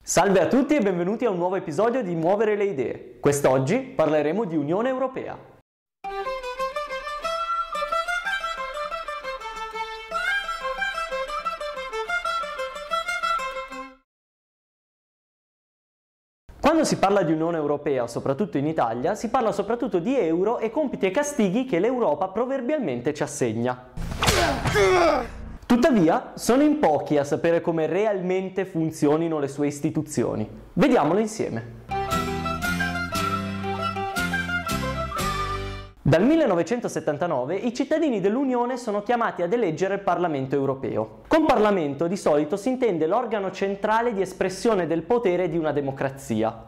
Salve a tutti e benvenuti a un nuovo episodio di Muovere le idee. Quest'oggi parleremo di Unione Europea. Quando si parla di Unione Europea, soprattutto in Italia, si parla soprattutto di euro e compiti e castighi che l'Europa proverbialmente ci assegna. Tuttavia, sono in pochi a sapere come realmente funzionino le sue istituzioni. Vediamolo insieme. Dal 1979 i cittadini dell'Unione sono chiamati ad eleggere il Parlamento europeo. Con Parlamento di solito si intende l'organo centrale di espressione del potere di una democrazia.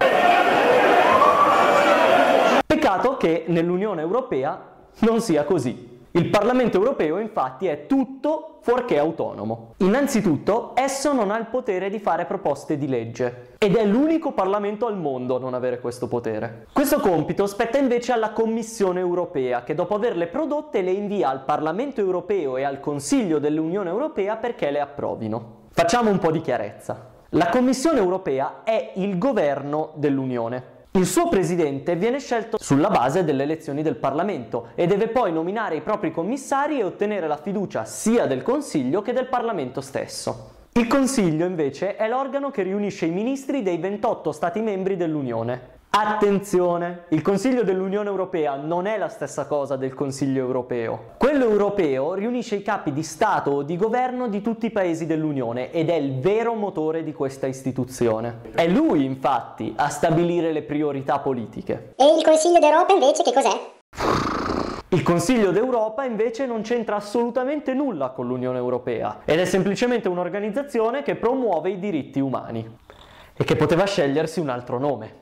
Peccato che nell'Unione Europea non sia così. Il Parlamento europeo infatti è tutto fuorché autonomo. Innanzitutto, esso non ha il potere di fare proposte di legge ed è l'unico Parlamento al mondo a non avere questo potere. Questo compito spetta invece alla Commissione europea, che dopo averle prodotte le invia al Parlamento europeo e al Consiglio dell'Unione Europea perché le approvino. Facciamo un po' di chiarezza. La Commissione europea è il governo dell'Unione. Il suo presidente viene scelto sulla base delle elezioni del Parlamento e deve poi nominare i propri commissari e ottenere la fiducia sia del Consiglio che del Parlamento stesso. Il Consiglio invece è l'organo che riunisce i ministri dei 28 Stati membri dell'Unione. Attenzione, il Consiglio dell'Unione Europea non è la stessa cosa del Consiglio europeo. Quello europeo riunisce i capi di Stato o di governo di tutti i paesi dell'Unione ed è il vero motore di questa istituzione. È lui, infatti, a stabilire le priorità politiche. E il Consiglio d'Europa invece che cos'è? Il Consiglio d'Europa invece non c'entra assolutamente nulla con l'Unione Europea ed è semplicemente un'organizzazione che promuove i diritti umani e che poteva scegliersi un altro nome.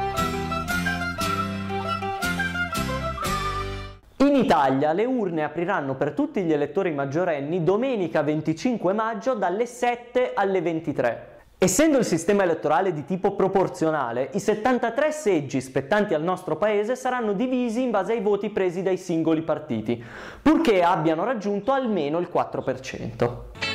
In Italia le urne apriranno per tutti gli elettori maggiorenni domenica 25 maggio dalle 7 alle 23. Essendo il sistema elettorale di tipo proporzionale, i 73 seggi spettanti al nostro paese saranno divisi in base ai voti presi dai singoli partiti, purché abbiano raggiunto almeno il 4%.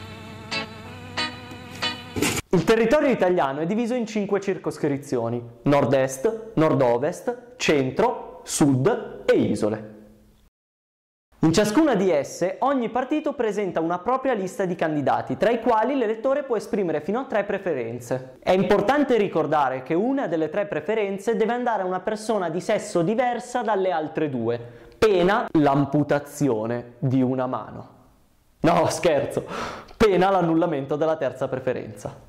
Il territorio italiano è diviso in 5 circoscrizioni: nord-est, nord-ovest, centro, sud e isole. In ciascuna di esse ogni partito presenta una propria lista di candidati, tra i quali l'elettore può esprimere fino a 3 preferenze. È importante ricordare che una delle 3 preferenze deve andare a una persona di sesso diversa dalle altre 2, pena l'amputazione di una mano. No, scherzo, pena l'annullamento della terza preferenza.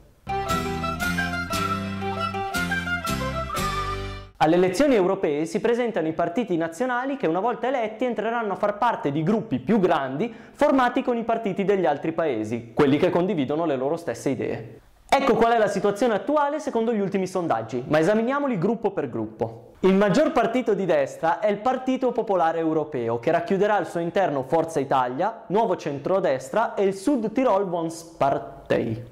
Alle elezioni europee si presentano i partiti nazionali che una volta eletti entreranno a far parte di gruppi più grandi formati con i partiti degli altri paesi, quelli che condividono le loro stesse idee. Ecco qual è la situazione attuale secondo gli ultimi sondaggi, ma esaminiamoli gruppo per gruppo. Il maggior partito di destra è il Partito Popolare Europeo, che racchiuderà al suo interno Forza Italia, Nuovo Centrodestra e il Sud Tirol Volkspartei.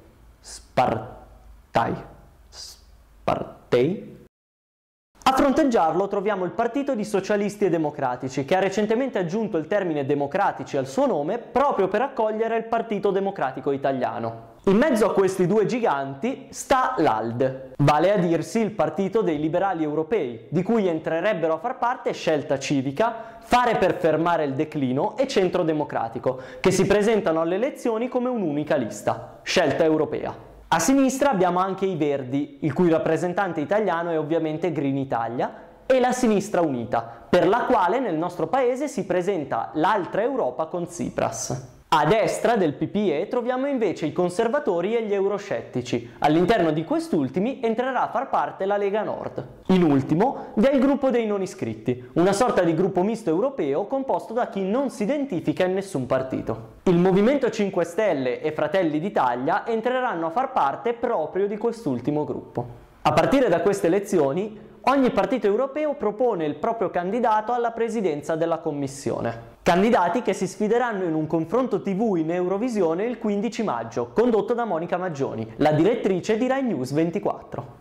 Spartei? A fronteggiarlo troviamo il Partito di Socialisti e Democratici, che ha recentemente aggiunto il termine democratici al suo nome proprio per accogliere il Partito Democratico Italiano. In mezzo a questi due giganti sta l'ALDE, vale a dirsi il Partito dei Liberali Europei, di cui entrerebbero a far parte Scelta Civica, Fare per fermare il declino e Centro Democratico, che si presentano alle elezioni come un'unica lista, Scelta Europea. A sinistra abbiamo anche i Verdi, il cui rappresentante italiano è ovviamente Green Italia, e la Sinistra Unita, per la quale nel nostro paese si presenta l'altra Europa con Tsipras. A destra del PPE troviamo invece i conservatori e gli euroscettici. All'interno di quest'ultimi entrerà a far parte la Lega Nord. In ultimo vi è il gruppo dei non iscritti, una sorta di gruppo misto europeo composto da chi non si identifica in nessun partito. Il Movimento 5 Stelle e Fratelli d'Italia entreranno a far parte proprio di quest'ultimo gruppo. A partire da queste elezioni, ogni partito europeo propone il proprio candidato alla presidenza della Commissione. Candidati che si sfideranno in un confronto TV in Eurovisione il 15 maggio, condotto da Monica Maggioni, la direttrice di Rai News 24.